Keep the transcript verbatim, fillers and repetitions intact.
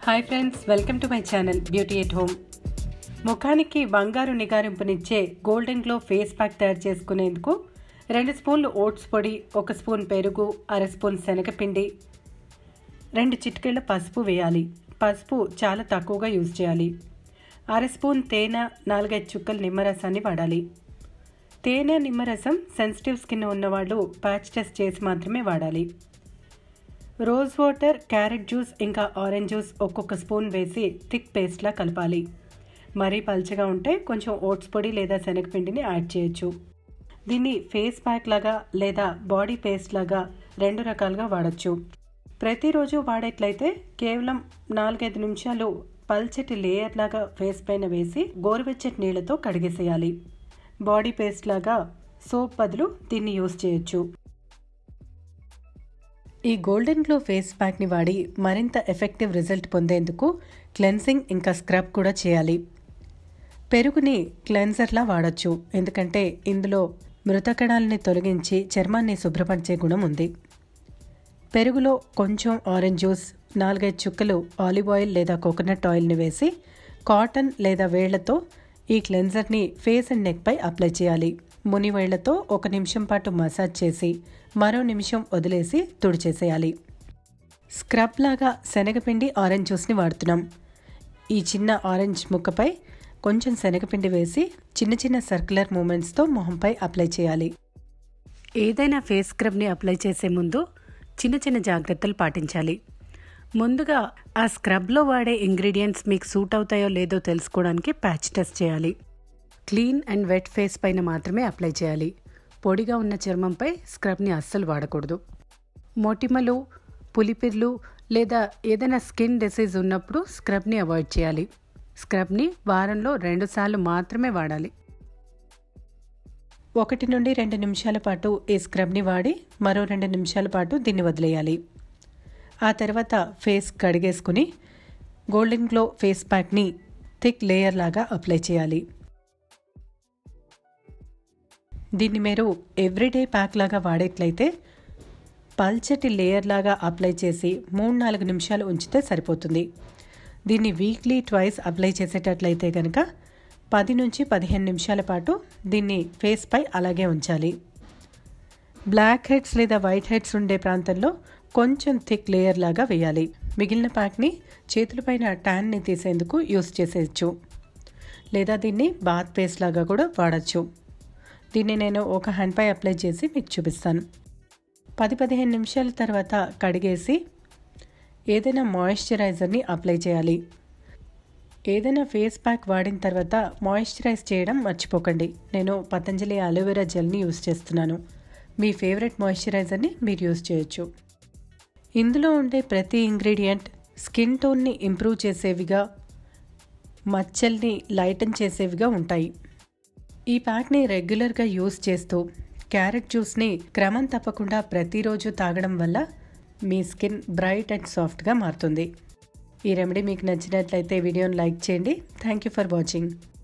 Hi friends, welcome to my channel beauty at home. ముఖానికి బంగారు నిగారింపునిచ్చే గోల్డెన్ గ్లో ఫేస్ ప్యాక్ తయారు చేసుకునేందుకు రెండు స్పూన్లు ఓట్స్ పొడి, ఒక స్పూన్ పెరుగు, అర స్పూన్ శనగపిండి, రెండు చిటికెళ్ళ పసుపు వేయాలి. పసుపు చాలా తక్కువగా యూజ్ చేయాలి. అర స్పూన్ తేనె, నాలుగైదు చుక్కలు నిమ్మరసాన్ని వాడాలి. తేనె, నిమ్మరసం సెన్సిటివ్ స్కిన్ ఉన్నవాళ్ళు ప్యాచ్ టెస్ట్ చేసి మాత్రమే వాడాలి. రోజ్ వాటర్, క్యారెట్ జ్యూస్ ఇంకా ఆరెంజ్ జ్యూస్ ఒక్కొక్క స్పూన్ వేసి థిక్ పేస్ట్లా కలపాలి. మరీ పల్చగా ఉంటే కొంచెం ఓట్స్ పొడి లేదా శనగపిండిని యాడ్ చేయొచ్చు. దీన్ని ఫేస్ ప్యాక్ లాగా లేదా బాడీ పేస్ట్ లాగా రెండు రకాలుగా వాడచ్చు. ప్రతిరోజు వాడేట్లయితే కేవలం నాలుగైదు నిమిషాలు పల్చటి లేయర్ లాగా ఫేస్ పైన వేసి గోరువెచ్చటి నీళ్లతో కడిగేసేయాలి. బాడీ పేస్ట్ లాగా సోప్ బదులు దీన్ని యూజ్ చేయొచ్చు. ఈ గోల్డెన్ గ్లో ఫేస్ ప్యాక్ని వాడి మరింత ఎఫెక్టివ్ రిజల్ట్ పొందేందుకు క్లెన్సింగ్ ఇంకా స్క్రబ్ కూడా చేయాలి. పెరుగుని క్లెన్సర్లా వాడచ్చు, ఎందుకంటే ఇందులో మృతకణాలని తొలగించి చర్మాన్ని శుభ్రపరిచే గుణం ఉంది. పెరుగులో కొంచెం ఆరెంజ్ జ్యూస్, నాలుగైదు చుక్కలు ఆలివ్ ఆయిల్ లేదా కోకోనట్ ఆయిల్ని వేసి కాటన్ లేదా వేళ్లతో ఈ క్లెన్సర్ని ఫేస్ అండ్ నెక్పై అప్లై చేయాలి. ముని వేళ్లతో ఒక నిమిషం పాటు మసాజ్ చేసి మరో నిమిషం వదిలేసి తుడిచేసేయాలి. స్క్రబ్ లాగా శనగపిండి, ఆరెంజ్ జ్యూస్ని వాడుతున్నాం. ఈ చిన్న ఆరెంజ్ ముక్కపై కొంచెం శనగపిండి వేసి చిన్న చిన్న సర్క్యులర్ మూమెంట్స్తో మొహంపై అప్లై చేయాలి. ఏదైనా ఫేస్ స్క్రబ్ని అప్లై చేసే ముందు చిన్న చిన్న జాగ్రత్తలు పాటించాలి. ముందుగా ఆ స్క్రబ్లో వాడే ఇంగ్రీడియంట్స్ మీకు సూట్ అవుతాయో లేదో తెలుసుకోవడానికి ప్యాచ్ టెస్ట్ చేయాలి. క్లీన్ అండ్ వెట్ ఫేస్ పైన మాత్రమే అప్లై చేయాలి. పొడిగా ఉన్న చర్మంపై స్క్రబ్ని అస్సలు వాడకూడదు. మొటిమలు, పులిపిర్లు లేదా ఏదైనా స్కిన్ డిసీజ్ ఉన్నప్పుడు స్క్రబ్ని అవాయిడ్ చేయాలి. స్క్రబ్ని వారంలో రెండు సార్లు మాత్రమే వాడాలి. ఒకటి నుండి రెండు నిమిషాల పాటు ఈ స్క్రబ్ని వాడి మరో రెండు నిమిషాల పాటు దీన్ని వదిలేయాలి. ఆ తర్వాత ఫేస్ కడిగేసుకుని గోల్డెన్ గ్లో ఫేస్ ప్యాక్ని థిక్ లేయర్ లాగా అప్లై చేయాలి. దీన్ని మీరు ఎవ్రీడే ప్యాక్ లాగా వాడేట్లయితే పల్చటి లేయర్ లాగా అప్లై చేసి మూడు నాలుగు నిమిషాలు ఉంచితే సరిపోతుంది. దీన్ని వీక్లీ ట్వైస్ అప్లై చేసేటట్లయితే కనుక పది నుంచి పదిహేను నిమిషాల పాటు దీన్ని ఫేస్పై అలాగే ఉంచాలి. బ్లాక్ హెడ్స్ లేదా వైట్ హెడ్స్ ఉండే ప్రాంతంలో కొంచెం థిక్ లేయర్ లాగా వేయాలి. మిగిలిన ప్యాక్ని చేతులపైన ట్యాన్ని తీసేందుకు యూస్ చేసేయచ్చు, లేదా దీన్ని బాత్ పేస్ట్ లాగా కూడా వాడచ్చు. దీన్ని నేను ఒక హ్యాండ్పై అప్లై చేసి మీకు చూపిస్తాను. పది పదిహేను నిమిషాల తర్వాత కడిగేసి ఏదైనా మాయిశ్చరైజర్ని అప్లై చేయాలి. ఏదైనా ఫేస్ ప్యాక్ వాడిన తర్వాత మాయిశ్చరైజ్ చేయడం మర్చిపోకండి. నేను పతంజలి అలోవెరా జెల్ని యూస్ చేస్తున్నాను. మీ ఫేవరెట్ మాయిశ్చరైజర్ని మీరు యూస్ చేయొచ్చు. ఇందులో ఉండే ప్రతి ఇంగ్రీడియంట్ స్కిన్ టోన్ని ఇంప్రూవ్ చేసేవిగా, మచ్చల్ని లైటన్ చేసేవిగా ఉంటాయి. ఈ ప్యాక్ని రెగ్యులర్గా యూస్ చేస్తూ క్యారెట్ జ్యూస్ని క్రమం తప్పకుండా ప్రతిరోజు తాగడం వల్ల మీ స్కిన్ బ్రైట్ అండ్ సాఫ్ట్గా మారుతుంది. ఈ రెమెడీ మీకు నచ్చినట్లయితే వీడియోని లైక్ చేయండి. Thank you for watching.